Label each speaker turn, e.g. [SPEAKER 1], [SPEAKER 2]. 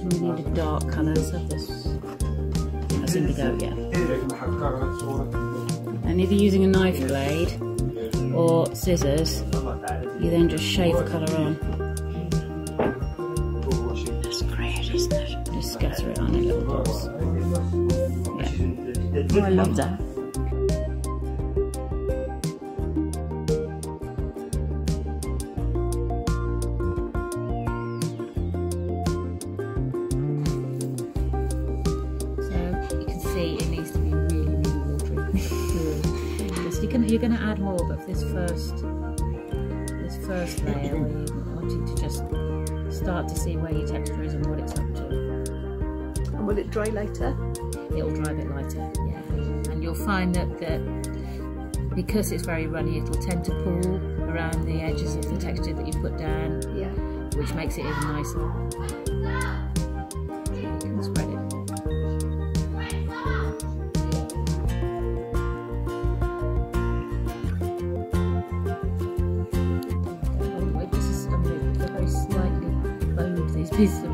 [SPEAKER 1] We need a dark colour, so this. That's indigo, yeah. And either using a knife blade or scissors, you then just shave the colour on. That's great, isn't it? Just scatter it on in little dots. Yeah. Oh, I love that. It needs to be really, really watery. You're going to add more, but for this first layer, where you want it to just start to see where your texture is and what it's up to.
[SPEAKER 2] And will it dry later?
[SPEAKER 1] It'll dry a bit lighter, yeah. And you'll find that because it's very runny, it'll tend to pool around the edges of the texture that you put down,
[SPEAKER 2] yeah,
[SPEAKER 1] which makes it even nicer. So you can spread it. Pieces of